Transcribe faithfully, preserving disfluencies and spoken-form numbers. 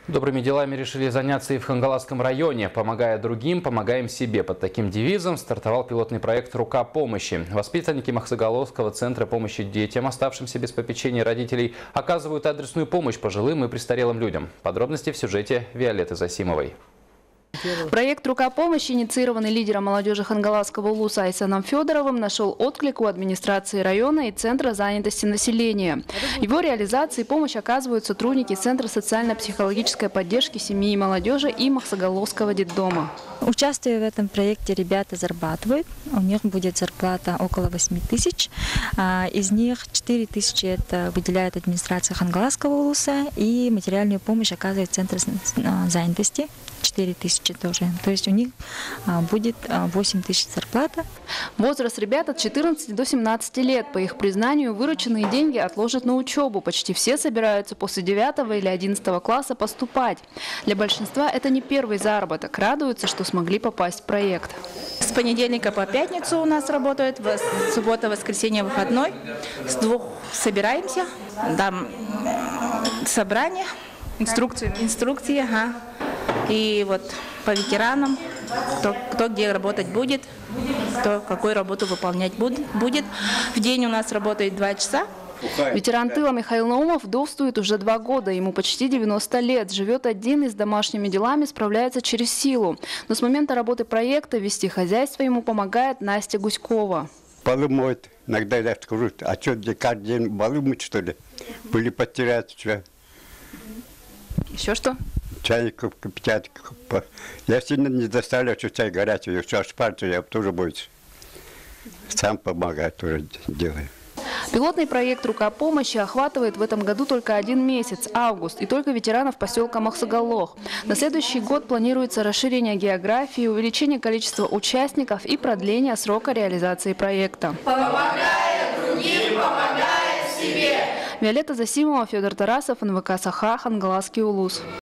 Добрыми делами решили заняться и в Хангаласском районе. Помогая другим, помогаем себе. Под таким девизом стартовал пилотный проект «Рука помощи». Воспитанники Махсагаловского центра помощи детям, оставшимся без попечения родителей, оказывают адресную помощь пожилым и престарелым людям. Подробности в сюжете Виолетты Засимовой. Проект «Рука помощи», инициированный лидером молодежи Хангаласского улуса Айсаном Федоровым, нашел отклик у администрации района и Центра занятости населения. В его реализации помощь оказывают сотрудники Центра социально-психологической поддержки семьи и молодежи и Махсагаловского детдома. Участвуя в этом проекте, ребята зарабатывают. У них будет зарплата около восьми тысяч. Из них четыре тысячи это выделяет администрация Хангаласского улуса, и материальную помощь оказывает Центр занятости. четыре тысячи тоже. То есть у них будет восемь тысяч зарплата. Возраст ребят от четырнадцати до семнадцати лет. По их признанию, вырученные деньги отложат на учебу. Почти все собираются после девятого или одиннадцатого класса поступать. Для большинства это не первый заработок. Радуются, что смогли попасть в проект. С понедельника по пятницу у нас работает, суббота, воскресенье, выходной. С двух собираемся, там собрание. Инструкции. Инструкции, ага. И вот по ветеранам, кто, кто где работать будет, кто какую работу выполнять будет. В день у нас работает два часа. Ветеран тыла Михаил Наумов вдовствует уже два года. Ему почти девяносто лет. Живет один и с домашними делами справляется через силу. Но с момента работы проекта вести хозяйство ему помогает Настя Гуськова. Полы моют. Иногда я скажу, а что, каждый день полы мыть, что ли? Были потерять все. Еще что? Чайников, кипятят. Я сильно не доставляю, что чай горячий, все шпарчу, я тоже боюсь. Сам помогаю, тоже делаю. Пилотный проект «Рука помощи» охватывает в этом году только один месяц – август, и только ветеранов поселка Махсагалох. На следующий год планируется расширение географии, увеличение количества участников и продление срока реализации проекта. Помогая другим, помогая себе. Виолетта Засимова, Федор Тарасов, эн вэ ка «Саха», Хангаласский улус.